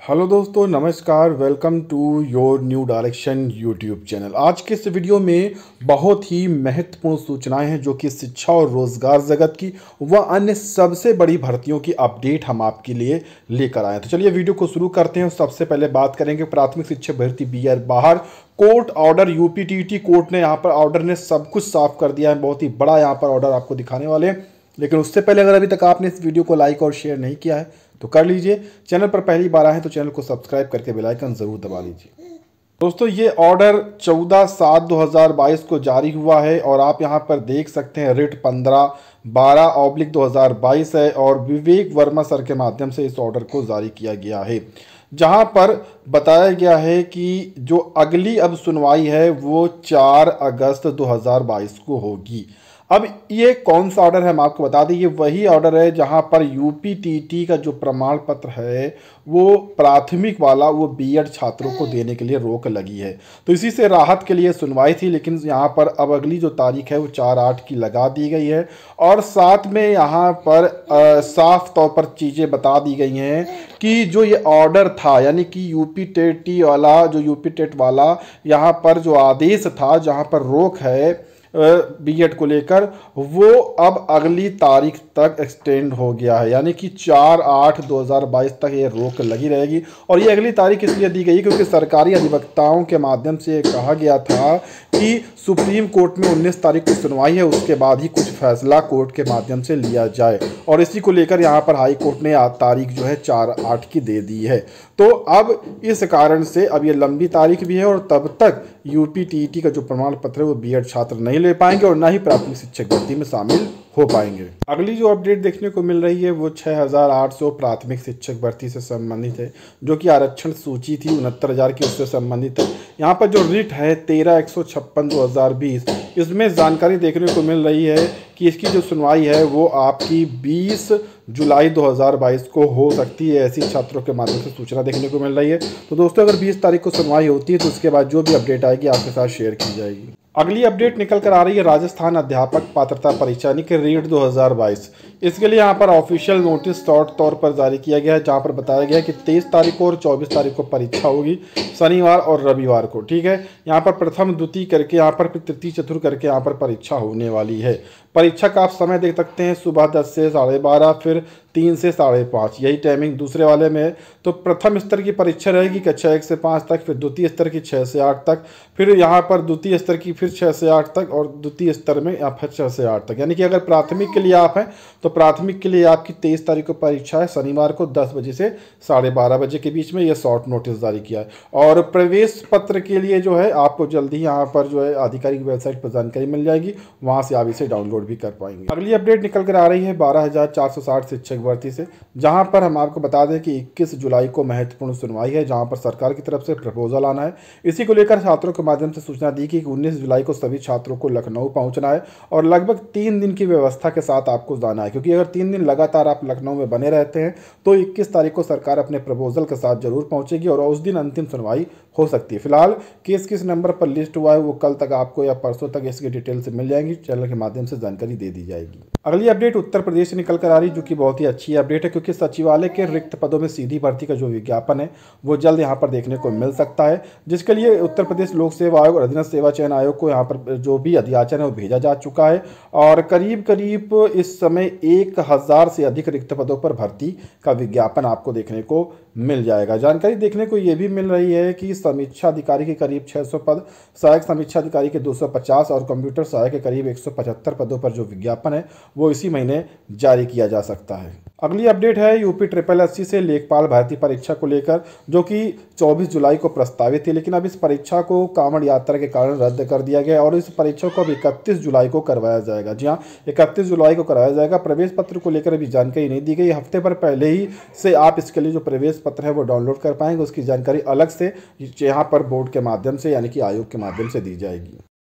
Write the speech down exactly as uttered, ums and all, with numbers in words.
Hello दोस्तों, नमस्कार। Welcome to your new direction YouTube channel. आज के इस वीडियो में बहुत ही महत्वपूर्ण सूचनाएं हैं जो कि शिक्षा और रोजगार जगत की व अन्य सबसे बड़ी भर्तियों की अपडेट हम आपके लिए लेकर आए हैं। तो चलिए वीडियो को शुरू करते हैं। सबसे पहले बात करेंगे प्राथमिक शिक्षक भर्ती बी आर बाहर court order. UP TT court ने यहाँ पर ऑर्डर ने सब कुछ साफ कर दिया है। बहुत ही बड़ा यहाँ पर ऑर्डर आपको दिखाने वाले हैं, लेकिन उससे पहले अगर अभी तक आपने इस वीडियो को लाइक और शेयर नहीं किया है तो कर लीजिए। चैनल पर पहली बार आए हैं तो चैनल को सब्सक्राइब करके बेल आइकन जरूर दबा लीजिए। दोस्तों, ये ऑर्डर चौदह सात दो हज़ार बाईस को जारी हुआ है और आप यहां पर देख सकते हैं रिट पंद्रह बारह ऑब्लिक दो हज़ार बाईस है और विवेक वर्मा सर के माध्यम से इस ऑर्डर को जारी किया गया है, जहां पर बताया गया है कि जो अगली अब सुनवाई है वो चार अगस्त दो हज़ार बाईस को होगी। अब ये कौन सा ऑर्डर है हम आपको बता दें। ये वही ऑर्डर है जहां पर यूपी टीटी का जो प्रमाण पत्र है वो प्राथमिक वाला वो बीएड छात्रों को देने के लिए रोक लगी है। तो इसी से राहत के लिए सुनवाई थी, लेकिन यहाँ पर अब अगली जो तारीख है वो चार आठ की लगा दी गई है और साथ में यहाँ पर आ, साफ तौर पर चीज़ें बता दी गई हैं कि जो ये ऑर्डर था, यानी कि यूपी टेटी वाला जो यूपी टेट वाला यहाँ पर जो आदेश था जहाँ पर रोक है बीएड को लेकर, वो अब अगली तारीख तक एक्सटेंड हो गया है, यानी कि चार आठ दो हज़ार बाईस तक ये रोक लगी रहेगी। और ये अगली तारीख इसलिए दी गई क्योंकि सरकारी अधिवक्ताओं के माध्यम से कहा गया था कि सुप्रीम कोर्ट में उन्नीस तारीख को सुनवाई है, उसके बाद ही कुछ फैसला कोर्ट के माध्यम से लिया जाए। और इसी को लेकर यहाँ पर हाई कोर्ट ने तारीख जो है चार आठ की दे दी है। तो अब इस कारण से अब ये लंबी तारीख भी है और तब तक यूपी टीटी का जो प्रमाण पत्र है वो बीएड छात्र नहीं ले पाएंगे और ना ही प्राथमिक शिक्षक भर्ती में शामिल हो पाएंगे। अगली जो अपडेट देखने को मिल रही है वो छः हज़ार आठ सौ प्राथमिक शिक्षक भर्ती से संबंधित है, जो कि आरक्षण सूची थी उनहत्तर हज़ार की, उससे संबंधित है। यहाँ पर जो रिट है तेरह एक सौ छप्पन दो हज़ार बीस, इसमें जानकारी देखने को मिल रही है कि इसकी जो सुनवाई है वो आपकी बीस जुलाई दो हज़ार बाईस को हो सकती है। ऐसी छात्रों के माध्यम से सूचना देखने को मिल रही है। तो दोस्तों, अगर बीस तारीख को सुनवाई होती है तो उसके बाद जो भी अपडेट आएगी आपके साथ शेयर की जाएगी। अगली अपडेट निकल कर आ रही है राजस्थान अध्यापक पात्रता परीक्षा यानी कि रीट दो हज़ार बाईस। इसके लिए यहाँ पर ऑफिशियल नोटिस शॉर्ट तौर पर जारी किया गया है, जहाँ पर बताया गया है कि तेईस तारीख को और चौबीस तारीख को परीक्षा होगी, शनिवार और रविवार को। ठीक है, यहाँ पर प्रथम द्वितीय करके यहाँ पर तृतीय चतुर्थ करके यहाँ पर परीक्षा होने वाली है। परीक्षा का आप समय देख सकते हैं, सुबह दस से साढ़े बारह, फिर तीन से साढ़े पाँच, यही टाइमिंग दूसरे वाले में है। तो प्रथम स्तर की परीक्षा रहेगी कक्षा एक से पाँच तक, फिर द्वितीय स्तर की छः से आठ तक, फिर यहाँ पर द्वितीय स्तर की फिर छः से आठ तक और द्वितीय स्तर में या फिर छः से आठ तक। यानी कि अगर प्राथमिक के लिए आप हैं तो प्राथमिक के लिए आपकी तेईस तारीख को परीक्षा है, शनिवार को दस बजे से साढ़े बारह बजे के बीच में। यह शॉर्ट नोटिस जारी किया है। और प्रवेश पत्र के लिए जो है आपको जल्दी ही यहाँ पर जो है आधिकारिक वेबसाइट पर जानकारी मिल जाएगी, वहाँ से आप इसे डाउनलोड भी कर पाएंगे। अगली अपडेट निकल कर आ रही है बारह हज़ार चार सौ साठ शिक्षक भर्ती से, जहां पर हम आपको बता दें कि इक्कीस जुलाई को महत्वपूर्ण सुनवाई है, जहां पर सरकार की तरफ से प्रपोजल आना है। इसी को लेकर छात्रों के माध्यम से सूचना दी कि उन्नीस जुलाई को सभी छात्रों को लखनऊ पहुंचना है और लगभग तीन दिन की व्यवस्था के साथ आपको जाना है, क्योंकि अगर तीन दिन लगातार आप लखनऊ में बने रहते हैं तो इक्कीस तारीख को सरकार अपने प्रपोजल के साथ जरूर पहुंचेगी और उस दिन अंतिम सुनवाई हो सकती है। फिलहाल किस किस नंबर पर लिस्ट हुआ है वो कल तक आपको या परसों तक इसकी डिटेल से मिल जाएंगी, चैनल के माध्यम से जानकारी दे दी जाएगी। अगली अपडेट उत्तर प्रदेश से निकल कर आ रही, जो कि बहुत ही अच्छी अपडेट है, क्योंकि सचिवालय के रिक्त पदों में सीधी भर्ती का जो विज्ञापन है वो जल्द यहाँ पर देखने को मिल सकता है, जिसके लिए उत्तर प्रदेश लोक सेवा आयोग और अधीनस्थ सेवा चयन आयोग को यहाँ पर जो भी अध्याचन है वो भेजा जा चुका है और करीब करीब इस समय एक हजार से अधिक रिक्त पदों पर भर्ती का विज्ञापन आपको देखने को मिल जाएगा। जानकारी देखने को ये भी मिल रही है कि समीक्षा अधिकारी के करीब छह सौ पद, सहायक समीक्षा अधिकारी के दो सौ पचास और कंप्यूटर सहायक के करीब एक सौ पचहत्तर पदों पर जो विज्ञापन है वो इसी महीने जारी किया जा सकता है। अगली अपडेट है यूपी ट्रिपल एससी से लेखपाल भर्ती परीक्षा को लेकर, जो कि चौबीस जुलाई को प्रस्तावित थी, लेकिन अब इस परीक्षा को कांवड़ यात्रा के कारण रद्द कर दिया गया और इस परीक्षा को अब इकतीस जुलाई को करवाया जाएगा। जी हाँ, इकतीस जुलाई को करवाया जाएगा। प्रवेश पत्र को लेकर अभी जानकारी नहीं दी गई। हफ्ते भर पहले ही से आप इसके लिए जो प्रवेश पत्र है वो डाउनलोड कर पाएंगे। उसकी जानकारी अलग से यहाँ पर बोर्ड के माध्यम से यानी कि आयोग के माध्यम से दी जाएगी।